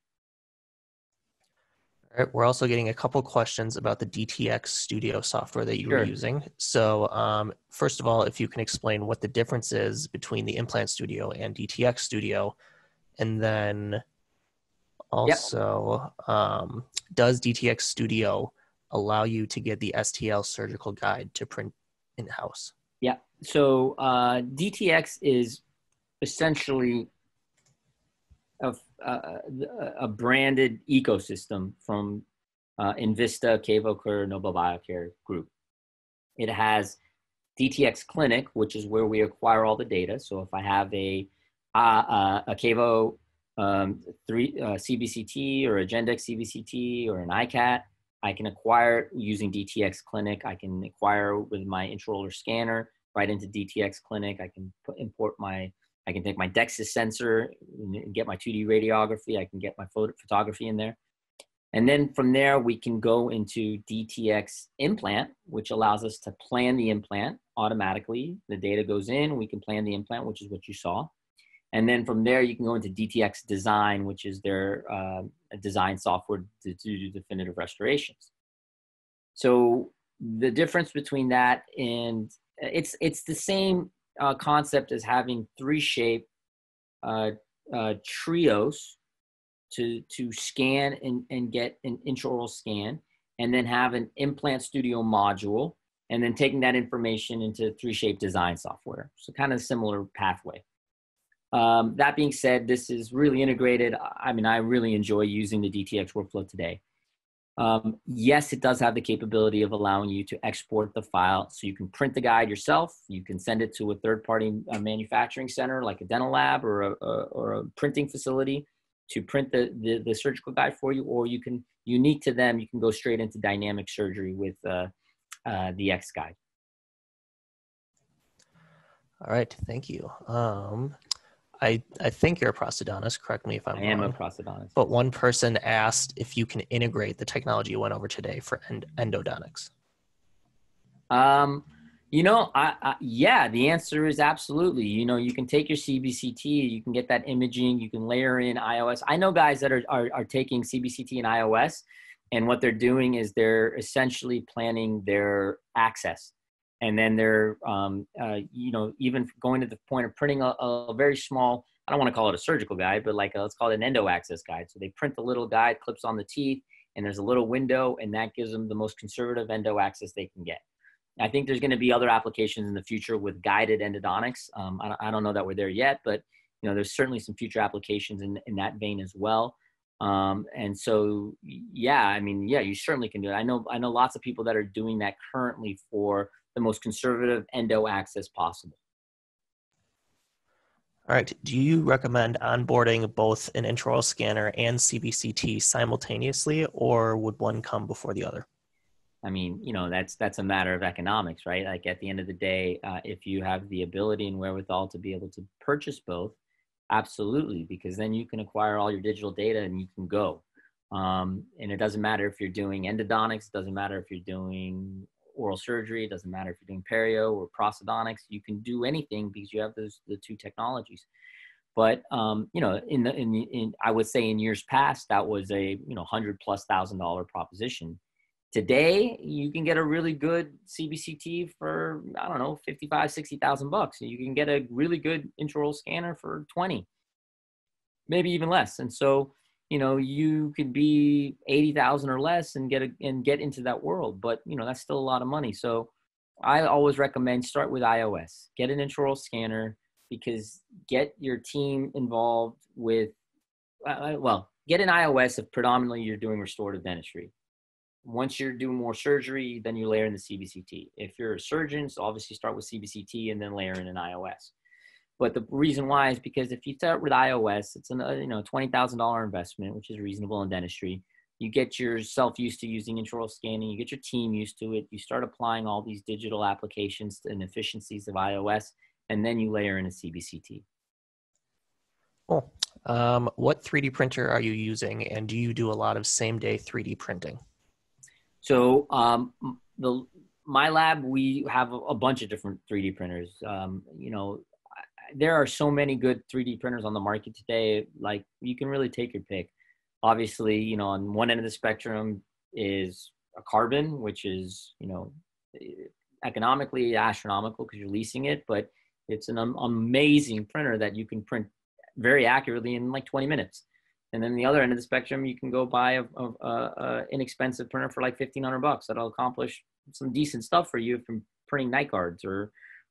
A: All right, we're also getting a couple questions about the DTX Studio software that you were using. So first of all, if you can explain what the difference is between the Implant Studio and DTX Studio, and then also, does DTX Studio allow you to get the STL surgical guide to print in-house?
B: Yeah. So DTX is essentially a branded ecosystem from Invista, Cavocare, Nobel Biocare Group. It has DTX Clinic, which is where we acquire all the data. So if I have a Cavo CBCT or a Gendex CBCT or an ICAT, I can acquire it using DTX Clinic. I can acquire with my intraoral scanner right into DTX Clinic. I can I can take my DEXIS sensor and get my 2D radiography. I can get my photography in there. And then from there, we can go into DTX Implant, which allows us to plan the implant automatically. The data goes in, we can plan the implant, which is what you saw. And then from there, you can go into DTX Design, which is their design software to do definitive restorations. So the difference between that and it's the same concept as having 3Shape trios to scan and get an intraoral scan, and then have an Implant Studio module, and then taking that information into 3Shape design software. So kind of a similar pathway. That being said, this is really integrated. I mean, I really enjoy using the DTX workflow today. Yes, it does have the capability of allowing you to export the file, so you can print the guide yourself. You can send it to a third-party manufacturing center like a dental lab or a printing facility to print the surgical guide for you, or you can, unique to them, you can go straight into dynamic surgery with the X guide.
A: All right, thank you. I think you're a prosthodontist. Correct me if I'm wrong.
B: I am a prosthodontist.
A: But one person asked if you can integrate the technology you went over today for endodontics.
B: Yeah, the answer is absolutely. You can take your CBCT, you can get that imaging, you can layer in iOS. I know guys that are taking CBCT and iOS, and what they're doing is they're essentially planning their access. And then they're, even going to the point of printing a very small, I don't want to call it a surgical guide, but let's call it an endo access guide. So they print the little guide, clips on the teeth, and there's a little window, and that gives them the most conservative endo access they can get. I think there's going to be other applications in the future with guided endodontics. I don't know that we're there yet, but there's certainly some future applications in that vein as well. And so, yeah, you certainly can do it. I know lots of people that are doing that currently for the most conservative endo access possible.
A: All right. Do you recommend onboarding both an intraoral scanner and CBCT simultaneously, or would one come before the other?
B: That's a matter of economics, right? Like at the end of the day, if you have the ability and wherewithal to be able to purchase both, absolutely, because then you can acquire all your digital data and you can go. And it doesn't matter if you're doing endodontics, it doesn't matter if you're doing oral surgery, it doesn't matter if you're doing perio or prosthodontics, you can do anything because you have the two technologies. But I would say in years past, that was a $100,000+ proposition. Today, you can get a really good CBCT for, I don't know, $55,000, $60,000. You can get a really good intraoral scanner for 20, maybe even less. And so, you could be 80,000 or less and get into that world, but that's still a lot of money. So I always recommend start with iOS, get an intraoral scanner, because get your team involved with, get an iOS if predominantly you're doing restorative dentistry. Once you're doing more surgery, then you layer in the CBCT. If you're a surgeon, so obviously start with CBCT and then layer in an iOS. But the reason why is because if you start with iOS, it's a $20,000 investment, which is reasonable in dentistry. You get yourself used to using intraoral scanning. You get your team used to it. You start applying all these digital applications and efficiencies of iOS, and then you layer in a CBCT.
A: Cool. What 3D printer are you using, and do you do a lot of same-day 3D printing?
B: So my lab, we have a bunch of different 3D printers. There are so many good 3D printers on the market today. Like, you can really take your pick. Obviously, on one end of the spectrum is a carbon, which is, economically astronomical because you're leasing it, but it's an amazing printer that you can print very accurately in like 20 minutes. And then the other end of the spectrum, you can go buy a inexpensive printer for like $1,500 that'll accomplish some decent stuff for you from printing night guards or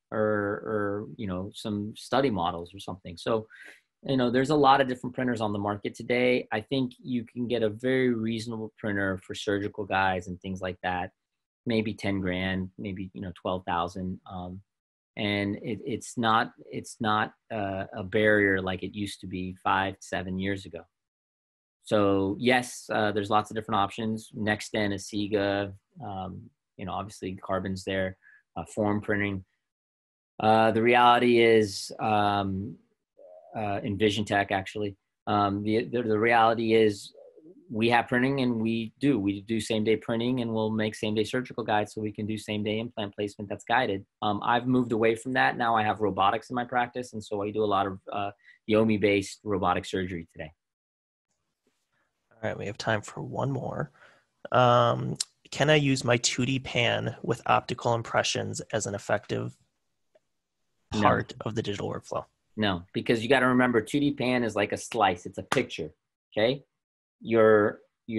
B: some study models or something. So, there's a lot of different printers on the market today. I think you can get a very reasonable printer for surgical guys and things like that, maybe 10 grand, maybe 12,000. And it's not a barrier like it used to be 5-7 years ago. So yes, there's lots of different options. NextDen, Asiga, obviously Carbon's there, form printing. The reality is Envision Tech, actually. The reality is we have printing, and we do same day printing, and we'll make same day surgical guides so we can do same day implant placement that's guided. I've moved away from that. Now I have robotics in my practice, and so I do a lot of Yomi based robotic surgery today.
A: All right, we have time for one more. Can I use my 2D pan with optical impressions as an effective part of the digital workflow?
B: No, because you got to remember 2D pan is like a slice. It's a picture. Okay. Your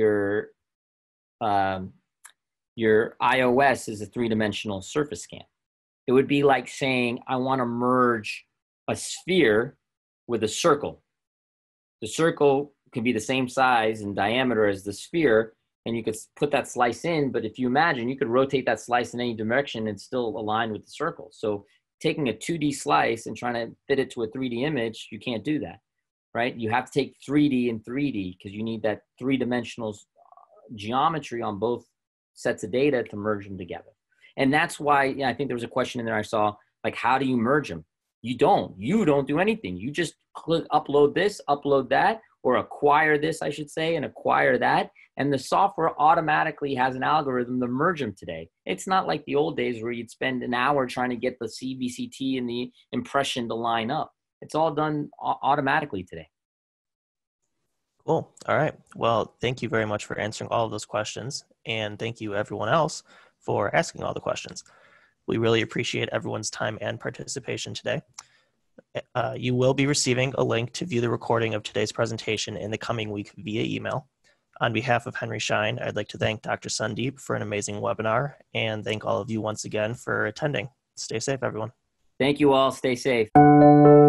B: iOS is a 3-dimensional surface scan. It would be like saying, I want to merge a sphere with a circle. The circle can be the same size and diameter as the sphere, and you could put that slice in, but if you imagine, you could rotate that slice in any direction and still align with the circle. So taking a 2D slice and trying to fit it to a 3D image, you can't do that, right? You have to take 3D and 3D because you need that 3-dimensional geometry on both sets of data to merge them together. And that's why, I think there was a question in there I saw, like, how do you merge them? You don't do anything. You just click, upload this, upload that, or acquire this, I should say, and acquire that. And the software automatically has an algorithm to merge them today. It's not like the old days where you'd spend an hour trying to get the CBCT and the impression to line up. It's all done automatically today.
A: Cool. All right. Well, thank you very much for answering all of those questions. And thank you everyone else for asking all the questions. We really appreciate everyone's time and participation today. You will be receiving a link to view the recording of today's presentation in the coming week via email. On behalf of Henry Schein, I'd like to thank Dr. Sundeep for an amazing webinar and thank all of you once again for attending. Stay safe, everyone.
B: Thank you all. Stay safe.